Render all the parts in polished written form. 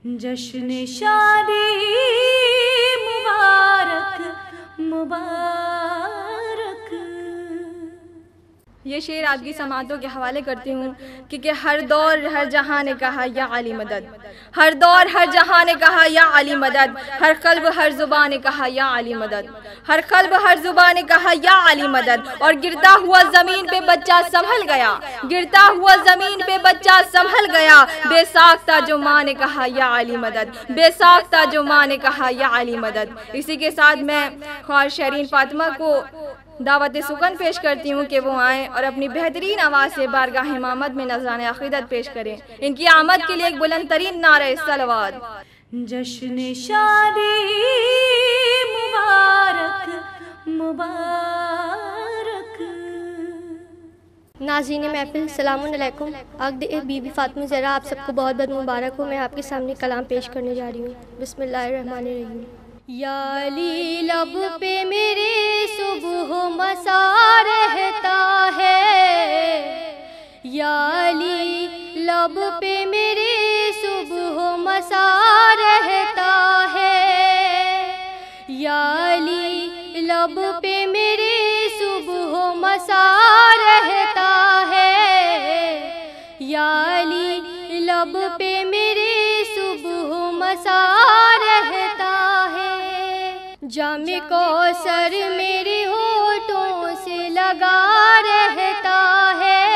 جشن شادی مبارک مبارک۔ یہ شعر آپ کی سماعتوں کے حوالے کرتی ہوں کیونکہ ہر دور ہر جہاں نے کہا یا علی مدد، ہر دور ہر جہاں نے کہا یا علی مدد، ہر قلب ہر زبان نے کہا یا علی مدد، ہر قلب ہر زبان نے کہا یا علی مدد۔ اور گرتا ہوا زمین پہ بچہ سنبھل گیا، گرتا ہوا زمین پہ بچہ سنبھل گیا، بے ساختہ جو ماں نے کہا یا علی مدد، بے ساختہ جو ماں نے کہا یا علی مدد۔ اسی کے ساتھ میں خواہر شرین فاطمہ کو دعوت سکن پیش کرتی ہوں کہ وہ آئیں اور اپنی بہترین آواز سے بارگاہ امامت میں نذران عقیدت پیش کریں۔ ان کی آمد کے لیے ایک بلند ترین نعرہ صلوات۔ جشن شادی مبارک مبارک۔ ناظرین محفل السلام علیکم۔ عقد بی بی فاطمہ زہرا آپ سب کو بہت بہت مبارک ہو۔ میں آپ کے سامنے کلام پیش کرنے جا رہی ہوں۔ بسم اللہ الرحمن الرحیم۔ یا علی لب پہ میرے صبح و مسا رہتا ہے، یا علی لب پہ میرے صبح و مسا رہتا ہے، یا علی لب پہ میرے صبح و مسا رہتا ہے، یا علی لب پہ میرے صبح و مسا رہتا ہے، جام کوثر میرے ہونٹوں سے لگا رہتا ہے،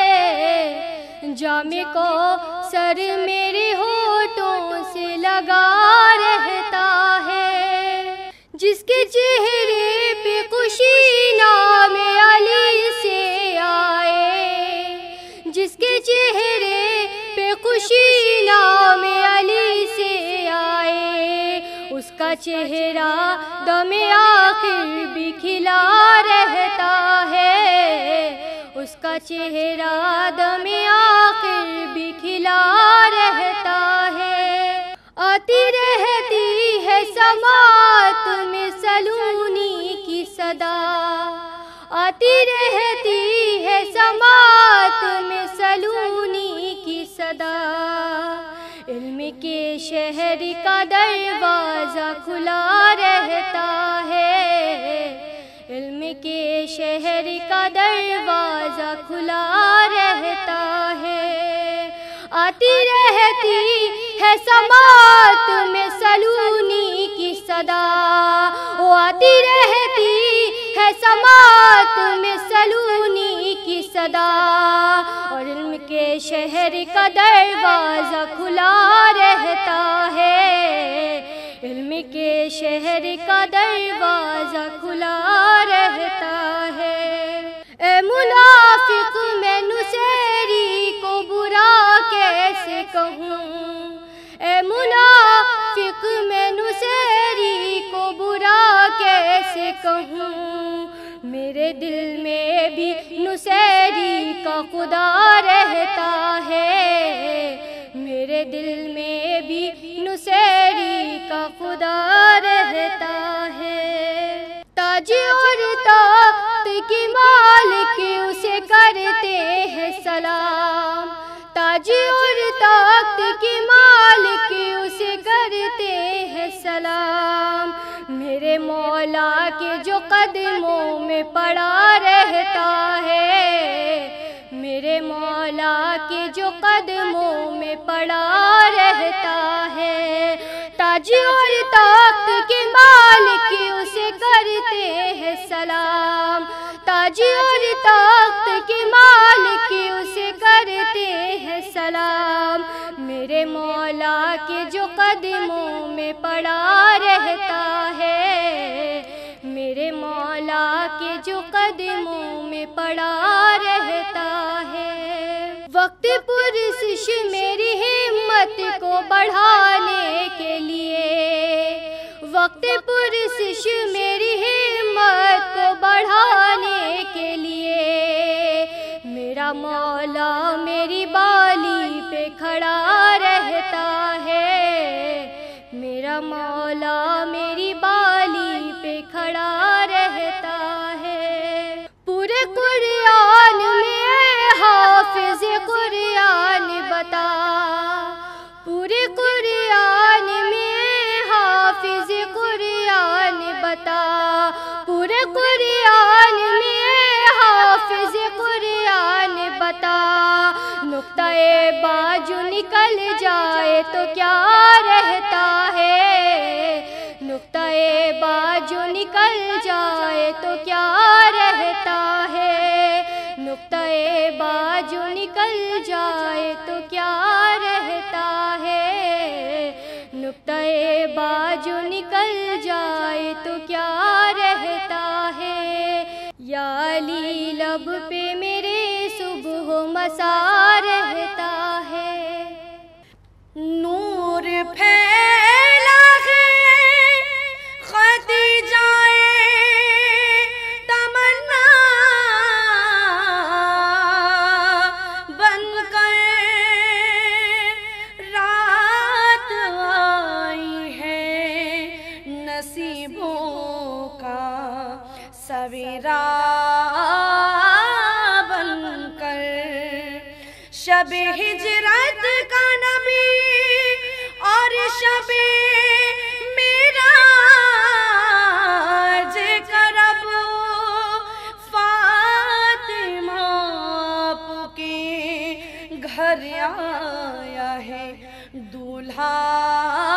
جام کوثر میرے ہونٹوں سے لگا رہتا ہے، جس کے چہرے پہ خوشی نام علی سے آئے، جس کے چہرے پہ خوشی نام علی سے آئے، اس کا چہرہ دم آخر بھی کھلا رہتا ہے، اس کا چہرہ دم آخر بھی کھلا رہتا ہے، آتی رہتی ہے سماعت میں سلونی کی صدا، آتی رہتی ہے سماعت میں سلونی کی صدا، علم کے شہر کا دروازہ کھلا رہتا ہے، علم کے شہر کا دروازہ کھلا رہتا ہے، آتی رہتی ہے سماعت میں سلونی کی صدا، وہ آتی رہتی ہے سماعت میں سلونی کی صدا، اور علم کے شہر کا دروازہ کھلا رہتا ہے، علم کے شہر کا دروازہ کھلا رہتا ہے۔ اے منافق میں نصیری کو برا کیسے کہوں، اے منافق میں نصیری کو برا کیسے کہوں، میرے دل میں بھی نصیری کا خدا رہتا ہے، میرے دل میں بھی نصیری کا خدا رہتا ہے، تاج اور تخت کی مالک اسے کرتے ہیں سلام، تاج اور تخت کی مالک اسے کرتے ہیں سلام، میرے مولا کے جو قدموں میں پڑا رہتا ہے، میرے مولا کے جو قدموں میں پڑا رہتا ہے، تاج اور تخت کے مالک اسے کرتے ہیں سلام، تاج اور تخت کے مالک اسے کرتے ہیں سلام، میرے مولا کے جو قدموں میں پڑا رہتا ہے، میرے مولا کے جو قدموں میں پڑا رہتا ہے، وقت پرسش میری ہمت کو بڑھانے کے لیے، وقت پرسش میری ہمت کو بڑھانے کے لیے، میرا مولا میری بالی پہ کھڑا رہتا ہے، میرا مولا میری بالی پہ کھڑا رہتا ہے، پورے قرآن میں اے حافظ قرآن بتا، پورے قرآن बाजू निकल जाए तो क्या रहता है, नुक्ता-ए बाजू निकल जाए तो क्या रहता है, नुक्ता-ए बाजू निकल जाए तो क्या रहता है, नुक्ता-ए बाजू निकल जाए तो क्या रहता है। या अली लब पे मेरे सुबह मसा रहता है, नूर फैला है खदीजाए तमन्ना बनकर, रात आई है नसीबों का सवेरा बनकर, शब हिजरत का नबी और शब मेरा जे करब, फातिमा के घर आया है दूल्हा